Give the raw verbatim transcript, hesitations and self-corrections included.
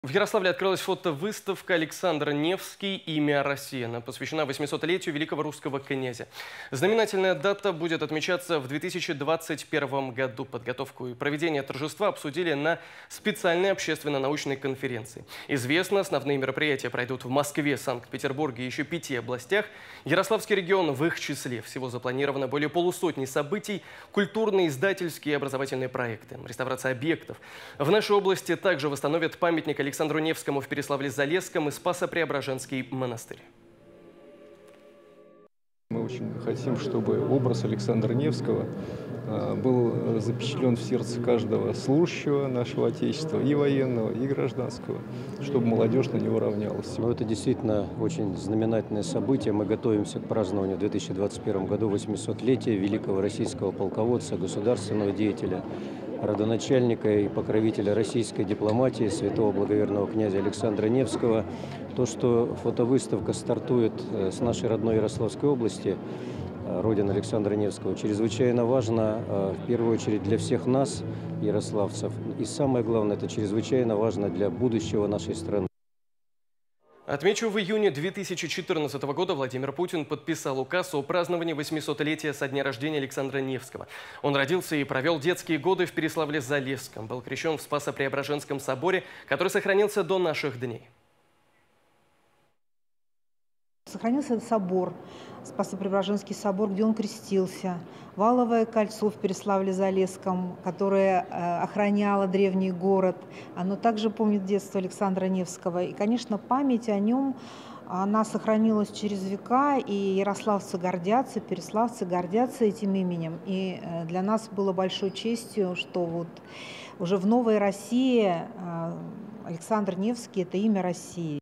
В Ярославле открылась фотовыставка «Александр Невский. Имя России». Она посвящена восьмисотлетию великого русского князя. Знаменательная дата будет отмечаться в две тысячи двадцать первом году. Подготовку и проведение торжества обсудили на специальной общественно-научной конференции. Известно, основные мероприятия пройдут в Москве, Санкт-Петербурге и еще пяти областях. Ярославский регион в их числе. Всего запланировано более полусотни событий, культурные, издательские и образовательные проекты, реставрация объектов. В нашей области также восстановят памятник Александру Александру Невскому в Переславле-Залесском и Спасо-Преображенский монастырь. Мы очень хотим, чтобы образ Александра Невского был запечатлен в сердце каждого служащего нашего Отечества, и военного, и гражданского, чтобы молодежь на него равнялась. Но это действительно очень знаменательное событие. Мы готовимся к празднованию в две тысячи двадцать первом году восьмисотлетия великого российского полководца, государственного деятеля, родоначальника и покровителя российской дипломатии, святого благоверного князя Александра Невского. То, что фотовыставка стартует с нашей родной Ярославской области, родины Александра Невского, чрезвычайно важно, в первую очередь, для всех нас, ярославцев. И самое главное, это чрезвычайно важно для будущего нашей страны. Отмечу, в июне две тысячи четырнадцатого года Владимир Путин подписал указ о праздновании восьмисотлетия со дня рождения Александра Невского. Он родился и провел детские годы в Переславле-Залесском. Был крещен в Спасо-Преображенском соборе, который сохранился до наших дней. Сохранился этот собор, Спасо-Преображенский собор, где он крестился. Валовое кольцо в Переславле-Залесском, которое охраняло древний город. Оно также помнит детство Александра Невского. И, конечно, память о нем, она сохранилась через века, и ярославцы гордятся, переславцы гордятся этим именем. И для нас было большой честью, что вот уже в новой России Александр Невский – это имя России.